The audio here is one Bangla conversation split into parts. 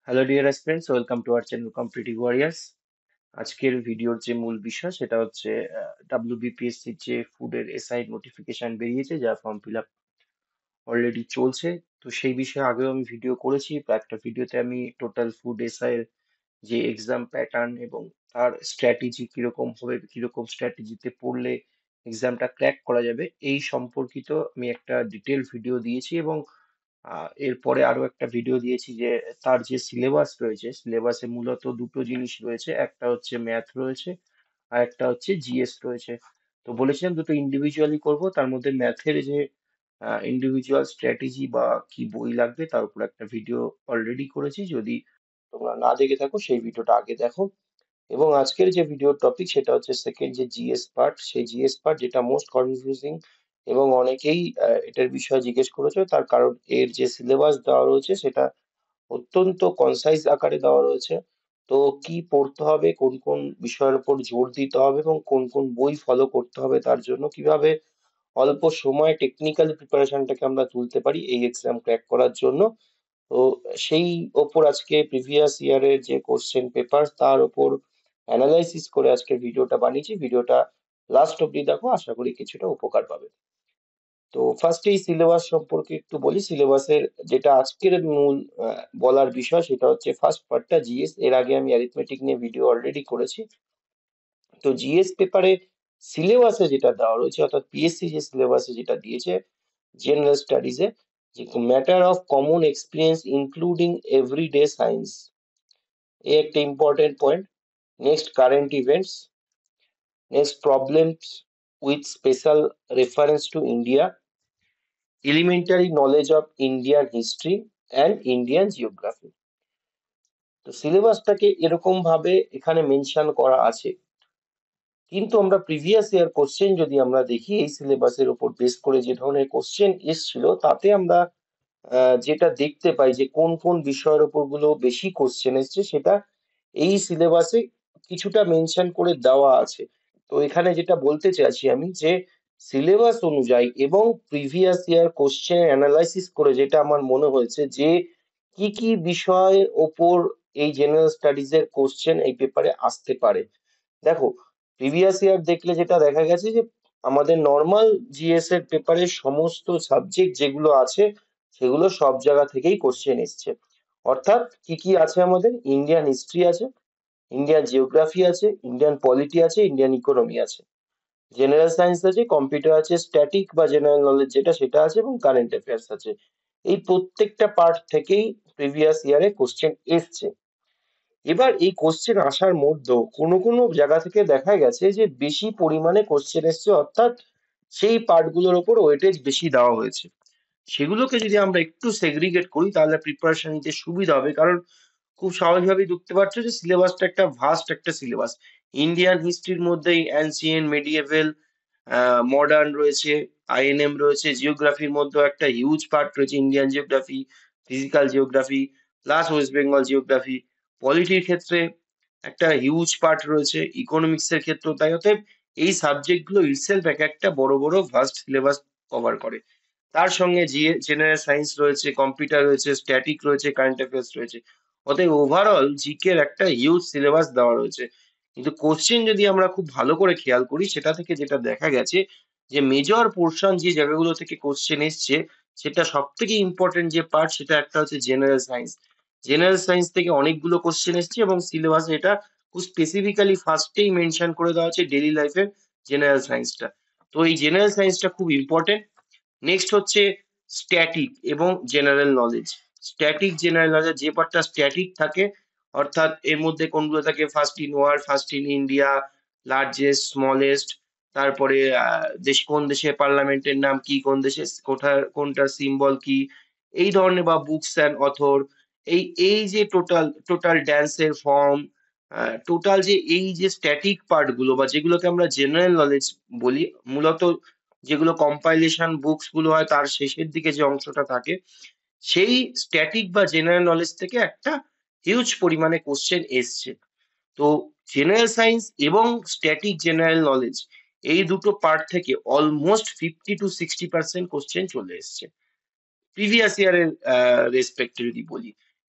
Hello dear students, welcome to our channel competitive warriors. আজকের ভিডিওর যে মূল বিষয় সেটা হচ্ছে ডাব্লিউবিপিএসসির যে ফুডের এসআই নোটিফিকেশন বেরিয়েছে, যা ফর্ম ফিল আপ অলরেডি চলছে। তো সেই বিষয়ে আগেও আমি ভিডিও করেছি। একটা ভিডিওতে আমি টোটাল ফুড এসআই এর যে এক্সাম প্যাটার্ন এবং তার স্ট্র্যাটেজি কিরকম হবে, কিরকম স্ট্র্যাটেজিতে পড়লে এক্সামটা ক্র্যাক করা যাবে, এই সম্পর্কিত আমি একটা ডিটেল ভিডিও দিয়েছি। এবং এরপরে আরো একটা ভিডিও দিয়েছি যে তার যে সিলেবাস রয়েছে, সিলেবাসে মূলত দুটো জিনিস রয়েছে, একটা হচ্ছে ম্যাথ রয়েছে আর একটা হচ্ছে জিএস রয়েছে। তো বলেছিলাম দুটো ইন্ডিভিজুয়ালি করব, তার মধ্যে ম্যাথের যে ইন্ডিভিজুয়াল স্ট্র্যাটেজি বা কি বই লাগবে তার উপর একটা ভিডিও অলরেডি করেছি। যদি তোমরা না দেখে থাকো সেই ভিডিওটা আগে দেখো। এবং আজকের যে ভিডিওর টপিক সেটা হচ্ছে সেকেন্ড যে জিএস পার্ট, সেই জিএস পার্ট যেটা মোস্ট কনফিউজিং এবং অনেকেই এটার বিষয়ে জিজ্ঞেস করেছে। তার কারণ এর যে সিলেবাস দেওয়া রয়েছে সেটা অত্যন্ত কনসাইজ আকারে দেওয়া রয়েছে। তো কি পড়তে হবে, কোন কোন বিষয়ের উপর জোর দিতে হবে এবং কোন কোন বই ফলো করতে হবে, তার জন্য কিভাবে অল্প সময়ে টেকনিক্যাল প্রিপারেশনটাকে আমরা তুলতে পারি এই এক্সাম ক্র্যাক করার জন্য। তো সেই ওপর আজকে প্রিভিয়াস ইয়ারের যে কোশ্চেন পেপার তার ওপর অ্যানালাইসিস করে আজকে ভিডিওটা বানিয়েছি। ভিডিওটা লাস্ট অব্দি দেখো, আশা করি কিছুটা উপকার পাবে। তো ফার্স্ট এই সিলেবাস সম্পর্কে একটু বলি। সিলেবাসের যেটা আজকের মূল বলার বিষয় সেটা হচ্ছে ফার্স্ট পার্টটা জিএস। এর আগে আমি অ্যারিথমেটিক নিয়ে ভিডিও অলরেডি করেছি। তো জিএস পেপারে সিলেবাসে যেটা দেওয়া রয়েছে, অর্থাৎ পিএসসি যে সিলেবাসে যেটা দিয়েছে জেনারেল স্টাডিজে, যে matter of common experience including everyday science, এই একটা important point. Next current events, next problems with special reference to India, elementary knowledge of Indian history and Indian geography। তো সিলেবাসটাকে এরকম ভাবে এখানে মেনশন করা আছে, কিন্তু আমরা প্রিভিয়াস ইয়ার কোশ্চেন যদি আমরা দেখি এই সিলেবাসের উপর বেস করে যে ধরনের কোশ্চেন এসেছিল, তাতে আমরা যেটা দেখতে পাই যে কোন কোন বিষয়ের উপর গুলো বেশি কোশ্চেন এসছে সেটা এই সিলেবাসে কিছুটা মেনশন করে দেওয়া আছে। তো এখানে যেটা বলতে চাইছি আমি, যে সিলেবাস অনুযায়ী এবং প্রিভিয়াস ইয়ার কোশ্চেন অ্যানালাইসিস করে যেটা আমার মনে হয়েছে যে কি কি বিষয়ের ওপর এই জেনারেল স্টাডিজ এর কোশ্চেন এই পেপারে আসতে পারে। দেখো, প্রিভিয়াস ইয়ার দেখলে যেটা দেখা গেছে যে আমাদের নর্মাল জিএস এর পেপারে সমস্ত সাবজেক্ট যেগুলো আছে সেগুলো সব জায়গা থেকেই কোশ্চেন এসছে। অর্থাৎ কি কি আছে, আমাদের ইন্ডিয়ান হিস্ট্রি আছে, ইন্ডিয়ান জিওগ্রাফি আছে, ইন্ডিয়ান পলিটি আছে, ইন্ডিয়ান ইকোনমি আছে, জেনারেল সায়েন্স আছে, কম্পিউটার আছে, স্ট্যাটিক বা জেনারেল নলেজ যেটা সেটা আছে, এবং কারেন্ট অ্যাফেয়ার্স আছে। এই প্রত্যেকটা পার্ট থেকেই প্রিভিয়াস ইয়ারে কোশ্চেন এসছে। এবার এই কোশ্চেন আসার মধ্যেও কোনো কোনো জায়গা থেকে দেখা গেছে যে বেশি পরিমাণে কোশ্চেন এসছে, অর্থাৎ সেই পার্টগুলোর ওপর ওয়েটেজ বেশি দেওয়া হয়েছে। সেগুলোকে যদি আমরা একটু সেগ্রিগেট করি তাহলে প্রিপারেশন নিতে সুবিধা হবে। কারণ খুব স্বাভাবিকভাবেই দেখতে পাচ্ছ যে সিলেবাসটা একটা ভাস্ট একটা সিলেবাস। ইন্ডিয়ান হিস্ট্রির মধ্যেই অ্যানসিয়েন্ট, মেডিয়েভেল, মডার্ন রয়েছে, আইএনএম রয়েছে, জিওগ্রাফির মধ্যেও একটা হিউজ পার্ট রয়েছে, Indian geography, physical geography plus West Bengal geography. পলিটির ক্ষেত্রে একটা হিউজ পার্ট রয়েছে, ইকোনমিক্স এর ক্ষেত্রেও তাই। অতএব এই সাবজেক্ট গুলো ইটসেলফ এক একটা বড় বড় ভাস্ট সিলেবাস কভার করে। তার সঙ্গে জেনারেল সায়েন্স রয়েছে, কম্পিউটার রয়েছে, স্ট্যাটিক রয়েছে, কারেন্ট অ্যাফেয়ার্স রয়েছে। অতএব ওভারঅল জিকে এর একটা হিউজ সিলেবাস দেওয়া রয়েছে। কিন্তু কোশ্চেন যদি আমরা খুব ভালো করে খেয়াল করি, সেটা থেকে যেটা দেখা গেছে যে মেজর পোর্শন যে জায়গাগুলো থেকে কোশ্চেন এসছে, সেটা সব থেকে ইম্পর্টেন্ট যে পার্ট সেটা একটা হচ্ছে জেনারেল সায়েন্স। জেনারেল সায়েন্স থেকে অনেকগুলো কোশ্চেন এসছে এবং সিলেবাসে এটা খুব স্পেসিফিক্যালি ফার্স্টেই মেনশন করে দেওয়া আছে ডেইলি লাইফের জেনারেল সায়েন্সটা। তো এই জেনারেল সায়েন্সটা খুব ইম্পর্টেন্ট। নেক্সট হচ্ছে স্ট্যাটিক এবং general knowledge. Static general knowledge, যে পার্টটা স্ট্যাটিক থাকে, অর্থাৎ এর মধ্যে কোনগুলো থাকে, first in world, first in India, largest, smallest, তারপরে দেশ কোন দেশের পার্লামেন্টের নাম কি, কোন দেশের কোনটার সিম্বল কি, এই ধরনের, বা বুকস অ্যান্ড অথর, এই এই যে টোটাল টোটাল ড্যান্সের ফর্ম, টোটাল যে এই যে স্ট্যাটিক পার্ট গুলো বা যেগুলোকে আমরা জেনারেল নলেজ বলি, মূলত যেগুলো কম্পাইলেশন বুকস গুলো হয় তার শেষের দিকে যে অংশটা থাকে, সেই স্ট্যাটিক বা জেনারেল নলেজ থেকে একটা হিউজ পরিমাণে কোশ্চেন এসছে। তো জেনারেল সায়েন্স এবং স্ট্যাটিক জেনারেল নলেজ, এই দুটো পার্ট থেকে অলমোস্ট 50 to 60% কোশ্চেন চলে এসছে প্রিভিয়াস ইয়ারের রেসপেক্টে যদি বলি।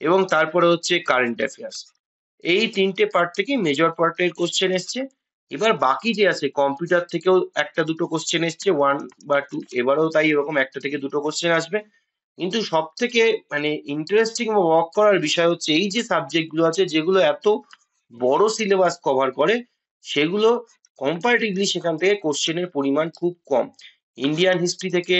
এবং তারপরে হচ্ছে কারেন্ট অ্যাফেয়ার্স। এই তিনটে পার্ট থেকে মেজর পার্টের কোশ্চেন এসছে। এবার বাকি যে আছে কম্পিউটার থেকেও একটা দুটো কোশ্চেন এসছে, 1 বা 2, এবারেও তাই এরকম একটা থেকে দুটো কোশ্চেন আসবে। কিন্তু সব থেকে মানে ইন্টারেস্টিং বা ওয়ার্ক করার বিষয় হচ্ছে এই যে সাবজেক্ট গুলো আছে যেগুলো এত বড় সিলেবাস কভার করে, সেগুলো কম্পারেটিভলি সেখান থেকে কোশ্চেনের পরিমাণ খুব কম। ইন্ডিয়ান হিস্ট্রি থেকে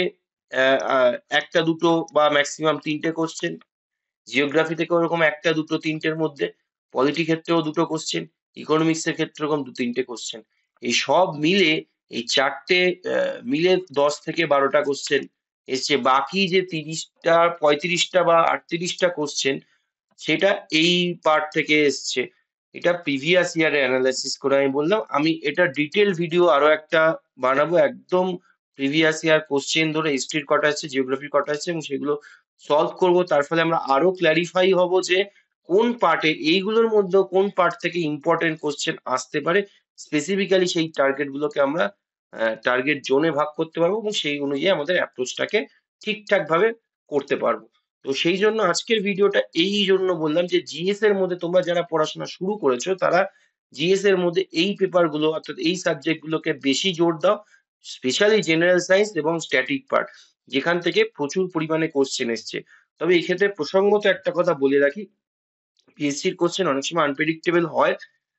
একটা দুটো বা ম্যাক্সিমাম তিনটে কোশ্চেন, জিওগ্রাফি থেকে ওরকম একটা দুটো তিনটের মধ্যে, পলিটি ক্ষেত্রেও দুটো কোশ্চেন, ইকোনমিক্স এর ক্ষেত্রে ওরকম দু তিনটে কোশ্চেন। এই সব মিলে এই চারটে মিলে 10 থেকে 12টা কোশ্চেন এসছে। বাকি যে 30টা 35টা বা 38টা কোশ্চেন, সেটা এই পার্ট থেকে এসছে। এটা প্রিভিয়াস ইয়ারে অ্যানালাইসিস করে আমি বললাম আমি এটা ডিটেল ভিডিও আরো একটা বানাবো, একদম প্রিভিয়াস ইয়ার কোশ্চেন ধরে হিস্ট্রির কটা আছে, জিওগ্রাফির কটা আছে, এবং সেগুলো সলভ করব। তার ফলে আমরা আরো ক্ল্যারিফাই হব যে কোন পার্টে এইগুলোর মধ্যে কোন পার্ট থেকে ইম্পর্টেন্ট কোশ্চেন আসতে পারে। স্পেসিফিক্যালি সেই টার্গেট গুলোকে আমরা টার্গেট জোনে ভাগ করতে পারবো এবং সেই অনুযায়ী আমাদের অ্যাপ্রোচটাকে ঠিকঠাক ভাবে করতে পারবো। তো সেই জন্য আজকের ভিডিওটা এই জন্য বললাম যে জিএস এর মধ্যে তোমরা যারা পড়াশোনা শুরু করেছো তারা জিএস এর মধ্যে এই পেপার গুলো অর্থাৎ এই সাবজেক্ট গুলোকে বেশি জোর দাও, স্পেশালি জেনারেল সায়েন্স এবং স্ট্যাটিক পার্ট, যেখান থেকে প্রচুর পরিমাণে কোশ্চেন এসছে। তবে এই ক্ষেত্রে প্রসঙ্গত একটা কথা বলে রাখি, পিএসসির কোশ্চেন অনেক সময় আনপ্রেডিক্টেবল হয়।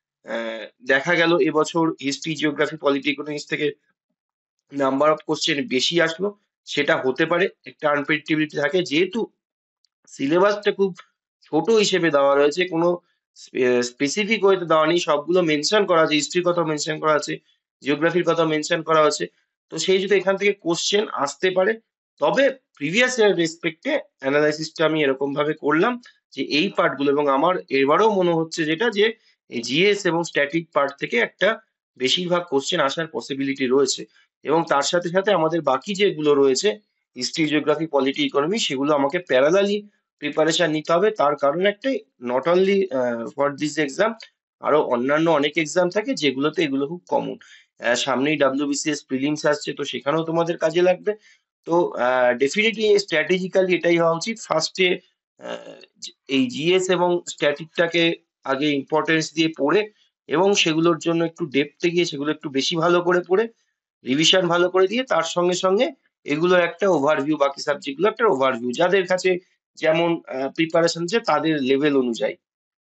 দেখা গেল এবছর হিস্ট্রি, জিওগ্রাফি, পলিটি, ইকোনমিক্স থেকে নাম্বার অফ কোশ্চেন বেশি আসলো, সেটা হতে পারে, একটা আনপ্রেডিক্টেবিলিটি থাকে। যেহেতু সিলেবাসটা খুব ছোট হিসেবে দেওয়া রয়েছে, কোনো স্পেসিফিক ওয়েতে দেওয়া নেই, সবগুলো মেনশন করা আছে, হিস্ট্রির কথা মেনশন করা আছে, জিওগ্রাফির কথা মেনশন করা আছে। তো সেই যদি এখান থেকে কোশ্চেন আসতে পারে, তবে প্রিভিয়াস ইয়ার রেসপেক্টে অ্যানালাইসিসটা আমি এরকম ভাবে করলাম যে এই পার্টগুলো, এবং আমার এবারেও মনে হচ্ছে যেটা যে এই জিএস এবং স্ট্যাটিক পার্ট থেকে একটা বেশিরভাগ কোশ্চেন আসার পসিবিলিটি রয়েছে। এবং তার সাথে সাথে আমাদের বাকি যেগুলো রয়েছে হিস্ট্রি, জিওগ্রাফি, পলিটি, ইকোনমি, সেগুলো আমাকে প্যারালালি প্রিপারেশন নিতে হবে। তার কারণ একটাই, not only for this exam, আরো অন্যান্য অনেক এক্সাম থাকে যেগুলোতে এগুলো খুব কমন। সামনেই ডাব্লিউবিসিএস প্রিলিমস আসছে, তো সেখানেও তোমাদের কাজে লাগবে। তো ডেফিনেটলি স্ট্র্যাটেজিক্যালি এটাই হওয়া উচিত, ফার্স্টে এই জিএস এবং স্ট্যাটিকটাকে আগে ইম্পর্টেন্স দিয়ে পড়ে এবং সেগুলোর জন্য একটু ডেপথে গিয়ে সেগুলো একটু বেশি ভালো করে পড়ে রিভিশন ভালো করে দিয়ে তার সঙ্গে সঙ্গে এগুলোর একটা ওভারভিউ, বাকি সাবজেক্টগুলো একটা ওভারভিউ, যাদের কাছে যেমন প্রিপারেশন আছে তাদের লেভেল অনুযায়ী।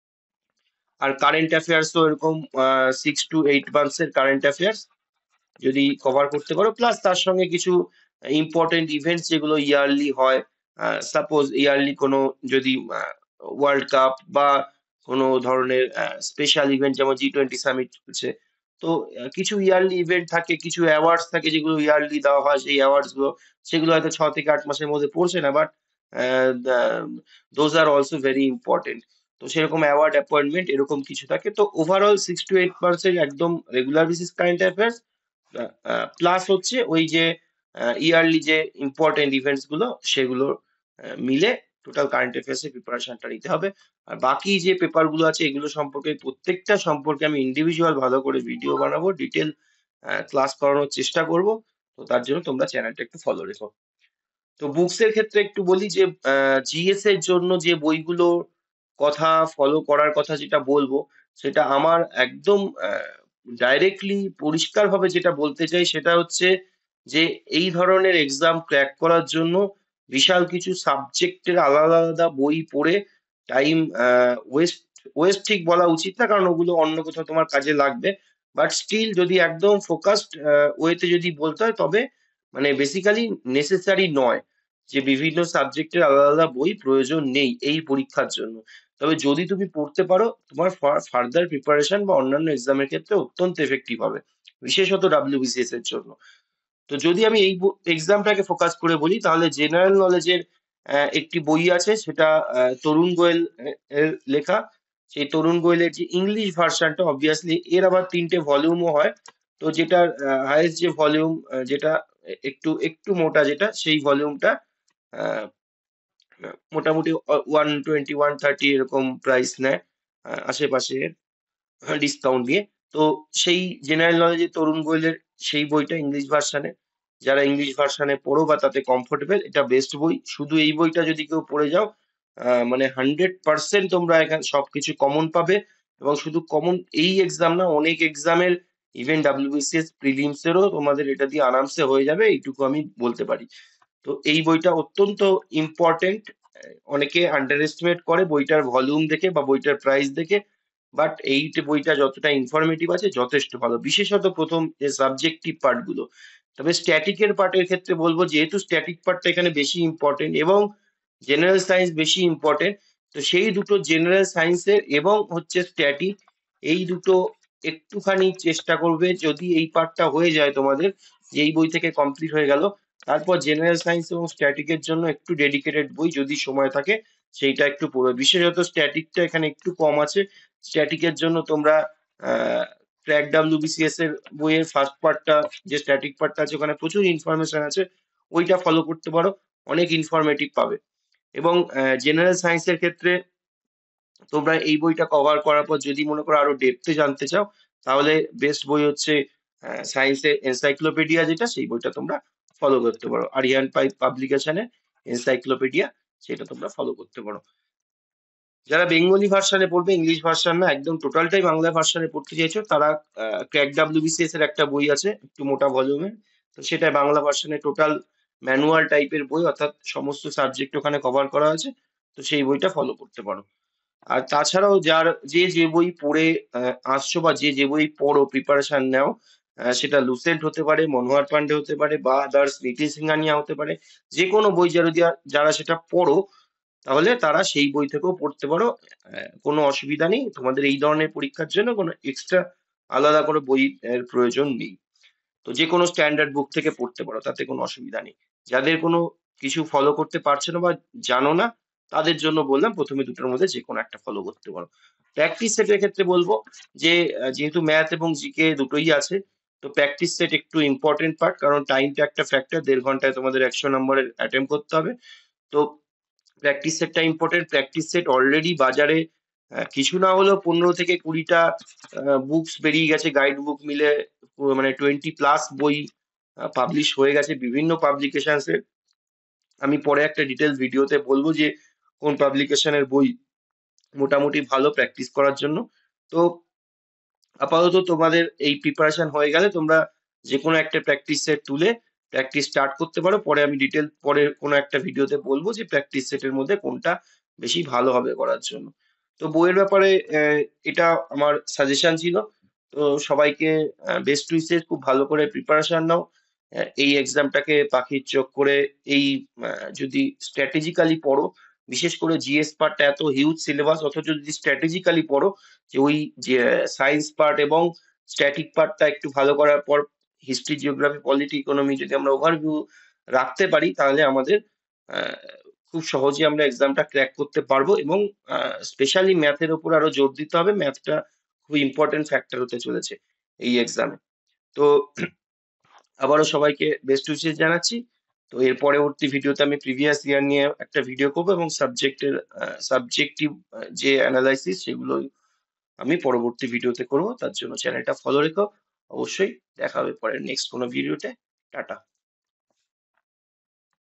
আর কারেন্ট অ্যাফেয়ার্সও এরকম 6 to 8 months এর কারেন্ট অ্যাফেয়ার্স যদি কভার করতে পারো, প্লাস তার সঙ্গে কিছু ইম্পর্টেন্ট ইভেন্টস যেগুলো ইয়ারলি হয়, সাপোজ ইয়ারলি কোনো যদি ওয়ার্ল্ড কাপ বা কোনো ধরনের স্পেশাল ইভেন্ট, যেমন G20 সামিট চলছে, তো কিছু ইয়ারলি ইভেন্ট থাকে, কিছু অ্যাওয়ার্ডস থাকে যেগুলো ইয়ারলি দেওয়া হয়, সেই অ্যাওয়ার্ডস গুলো সেগুলো হয়তো 6 থেকে 8 মাসের মধ্যে পড়ছে না, but those are also very important. তো সেরকম অ্যাওয়ার্ড অ্যাপয়েন্টমেন্ট এরকম কিছু থাকে। তো ওভারঅল 6 to 8 months এর একদম regular basis current affairs, plus হচ্ছে ওই যে ইয়ারলি যে ইম্পর্টেন্ট ইভেন্টস গুলো সেগুলো মিলে টোটাল কারেন্ট অ্যাফেয়ার্স এর প্রিপারেশনটা নিতে হবে। আর বাকি যে পেপার গুলো আছে এগুলো সম্পর্কে, প্রত্যেকটা সম্পর্কে আমি ইন্ডিভিজুয়াল ভালো করে ভিডিও বানাবো, ডিটেল ক্লাস করানোর চেষ্টা করব। তো তার জন্য তোমরা চ্যানেলটা একটু ফলো রেখো। তো বুকস এর ক্ষেত্রে একটু বলি যে জিএস এর জন্য যে বইগুলো কথা ফলো করার কথা যেটা বলবো, সেটা আমার একদম ডাইরেক্টলি পরিষ্কার ভাবে যেটা বলতে চাই সেটা হচ্ছে যে এই ধরনের এক্সাম ক্র্যাক করার জন্য বিশাল কিছু সাবজেক্টের আলাদা আলাদা বই পড়ে টাইম ওয়েস্ট ওয়েস্ট ঠিক বলা উচিত না, কারণ ওগুলো অন্য কোথাও তোমার কাজে লাগবে। বাট স্টিল যদি একদম ফোকাসড ওয়েতে যদি বলতে হয়, তবে মানে বেসিক্যালি নেসেসারি নয় যে বিভিন্ন সাবজেক্টের আলাদা আলাদা বই প্রয়োজন নেই এই পরীক্ষার জন্য। তবে যদি তুমি পড়তে পারো, তোমার ফার্দার প্রিপারেশন বা অন্যান্য এক্সামের ক্ষেত্রে অত্যন্ত এফেক্টিভ হবে, বিশেষত ডাব্লিউবিসিএস এর জন্য। তো যদি আমি এই এক্সামটাকে ফোকাস করে বলি, তাহলে জেনারেল নলেজের একটি বই আছে, সেটা তরুণ গোয়েল এর লেখা। সেই তরুণ গোয়েলের যে ইংলিশ ভার্সনটা, অবভিয়াসলি এর আবার 3টে ভলিউমও হয়। তো যেটার হাইয়েস্ট যে ভলিউম, যেটা একটু একটু মোটা, যেটা সেই ভলিউমটা মোটামুটি 120 130 এরকম প্রাইস নেয় আশেপাশে, ডিসকাউন্ট দিয়ে। তো সেই জেনারেল নলেজের তরুণ গোয়েলের সেই বইটা ইংলিশ ভার্সানে, যারা ইংলিশ ভার্সানে পড়ো বা তাতে কমফোর্টেবল, এটা বেস্ট বই। শুধু এই বইটা যদি কেউ পড়ে যাও, মানে 100% তোমরা এখানে সবকিছু কমন পাবে। এবং শুধু কমন এই এক্সাম না, অনেক এক্সামের, ইভেন ডাব্লিউবিসিএস প্রিলিমস এরও তোমাদের এটা দিয়ে আরামসে হয়ে যাবে, এইটুকু আমি বলতে পারি। তো এই বইটা অত্যন্ত ইম্পর্টেন্ট। অনেকে আন্ডার এস্টিমেট করে বইটার ভলিউম দেখে বা বইটার প্রাইস দেখে, বাট এই বইটা যতটা ইনফরমেটিভ আছে যথেষ্ট ভালো, বিশেষত প্রথম যে সাবজেক্টিভ পার্ট গুলো। তবে স্ট্যাটিকের পার্টের ক্ষেত্রে বলবো, যেহেতু স্ট্যাটিক পার্টটা এখানে বেশি ইম্পর্টেন্ট এবং জেনারেল সায়েন্স বেশি ইম্পর্টেন্ট, তো সেই দুটো জেনারেল সায়েন্সের এবং হচ্ছে স্ট্যাটিক, এই দুটো একটুখানি চেষ্টা করবে, যদি এই পার্টটা হয়ে যায় তোমাদের, যে এই বই থেকে কমপ্লিট হয়ে গেল, তারপর জেনারেল সায়েন্স এবং স্ট্যাটিকের জন্য একটু ডেডিকেটেড বই যদি সময় থাকে সেইটা একটু পড়বে। বিশেষত স্ট্যাটিকটা এখানে একটু কম আছে। স্ট্যাটিকের জন্য তোমরা ক্র্যাক ডাব্লিউবিসিএস এর বইয়ের ফার্স্ট পার্টটা, যে স্ট্যাটিক পার্টটা আছে, ওখানে প্রচুর ইনফরমেশন আছে, ওইটা ফলো করতে পারো, অনেক ইনফরমেটিভ পাবে। এবং জেনারেল সায়েন্সের ক্ষেত্রে তোমরা এই বইটা কভার করার পর যদি মনে করো আরো ডেপথে জানতে চাও, তাহলে বেস্ট বই হচ্ছে সায়েন্সের এনসাইক্লোপিডিয়া, যেটা সেই বইটা তোমরা ফলো করতে পারো, আরিয়ান পাবলিকেশনের এনসাইক্লোপিডিয়া, সেটা তোমরা ফলো করতে পারো। যারা বেঙ্গলি ভার্সানে পড়বে, ইংলিশ ভার্সান না, একদম টোটালটাই বাংলা ভার্সানে পড়তে চাইছো, তারা ক্র্যাক ডাব্লিউবিসিএস এর একটা বই আছে একটু মোটা ভলিউমের, তো সেটা বাংলা ভার্সানে টোটাল ম্যানুয়াল টাইপের বই, অর্থাৎ সমস্ত সাবজেক্ট ওখানে কভার করা আছে, তো সেই বইটা ফলো করতে পারো। আর তাছাড়াও যার যে বই পড়ে আসছো, বা যে বই পড়ো প্রিপারেশন নাও, সেটা লুসেন্ট হতে পারে, মনোহর পান্ডে হতে পারে, বা আদার্স নিতিন সিংহানিয়া হতে পারে, যে কোনো বই যারা যারা সেটা পড়ো, তাহলে তারা সেই বই থেকেও পড়তে পারো। কোনো অসুবিধা নেই, তোমাদের এই ধরনের পরীক্ষার জন্য কোনো এক্সট্রা আলাদা করে বই এর প্রয়োজন নেই। তো যে কোনো স্ট্যান্ডার্ড বুক থেকে পড়তে পারো, তাতে কোনো অসুবিধা নেই। যাদের কোনো কিছু ফলো করতে পারছো না বা জানো না, তাদের জন্য বললাম প্রথমে দুটোর মধ্যে যে কোনো একটা ফলো করতে পারো। প্র্যাকটিস সেটের ক্ষেত্রে বলবো যে যেহেতু ম্যাথ এবং জিকে দুটোই আছে, তো প্র্যাকটিস সেট একটু ইম্পর্টেন্ট পার্ট, কারণ টাইমটা একটা ফ্যাক্টর, 1.5 ঘন্টায় তোমাদের 100 নম্বরের অ্যাটেম্প করতে হবে। তো প্র্যাকটিস সেটটা ইম্পর্টেন্ট। প্র্যাকটিস সেট অলরেডি বাজারে কিছু না হলেও 15 থেকে 20টা বুকস বেরিয়ে গেছে, গাইড বুক মিলে মানে 20+ বই পাবলিশ হয়ে গেছে বিভিন্ন পাবলিকেশনসে। আমি পরে একটা ডিটেলস ভিডিওতে বলবো যে কোন পাবলিকেশনের বই মোটামুটি ভালো প্র্যাকটিস করার জন্য। তো আপাতত তোমাদের এই প্রিপারেশন হয়ে গেলে তোমরা যে কোনো একটা প্র্যাকটিস সেট তুলে প্র্যাকটিস স্টার্ট করতে পারো। পরে আমি ডিটেল পরে কোনো একটা ভিডিওতে বলবো যে প্র্যাকটিস সেটের মধ্যে কোনটা বেশি ভালো হবে করার জন্য। তো বইয়ের ব্যাপারে এটা আমার সাজেশন ছিল। তো সবাইকে বেস্ট উইসেস, খুব ভালো করে প্রিপারেশন নাও। এই এক্সামটাকে পাখির চোখ করে, এই যদি স্ট্র্যাটেজিক্যালি পড়ো, বিশেষ করে জিএস পার্টটা এত হিউজ সিলেবাস, অথচ যদি স্ট্র্যাটেজিক্যালি পড়ো, যে ওই যে সায়েন্স পার্ট এবং স্ট্যাটিক পার্টটা একটু ভালো করার পর হিস্ট্রি, জিওগ্রাফি, পলিটি, ইকোনমি যদি আমরা ওভারভিউ রাখতে পারি, তাহলে আমাদের আহ, খুব সহজে আমরা এক্সামটা ক্র্যাক করতে পারবো। এবং স্পেশালি ম্যাথের উপর আরো জোর দিতে হবে, ম্যাথটা খুব ইম্পর্টেন্ট ফ্যাক্টর হতে চলেছে এই এক্সামে। তো আবারও সবাইকে বেস্ট উইশেস জানাচ্ছি। তো এর পরবর্তী ভিডিওতে আমি প্রিভিয়াস ইয়ার নিয়ে একটা ভিডিও করবো, এবং সাবজেক্টিভ যে অ্যানালাইসিস সেগুলো আমি পরবর্তী ভিডিওতে করবো। তার জন্য চ্যানেলটা ফলো রেখো অবশ্যই। দেখা হবে পরের নেক্সট কোনো ভিডিওতে। টাটা।